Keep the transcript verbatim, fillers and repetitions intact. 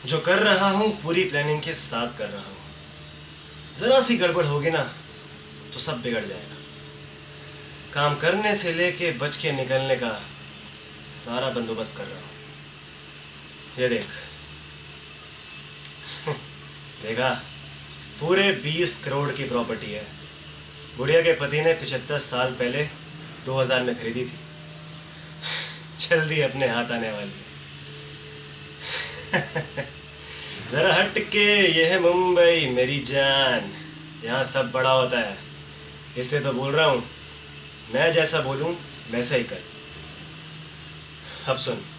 जो कर रहा हूं पूरी प्लानिंग के साथ कर रहा हूं। जरा सी गड़बड़ होगी ना तो सब बिगड़ जाएगा। काम करने से लेके बच के निकलने का सारा बंदोबस्त कर रहा हूं। ये देख देखा, पूरे बीस करोड़ की प्रॉपर्टी है। बुढ़िया के पति ने पिछहत्तर साल पहले दो हज़ार में खरीदी थी। जल्दी अपने हाथ आने वाली है। जरा हट के, यह है मुंबई मेरी जान। यहाँ सब बड़ा होता है, इसलिए तो बोल रहा हूँ, मैं जैसा बोलूँ वैसा ही कर। अब सुन,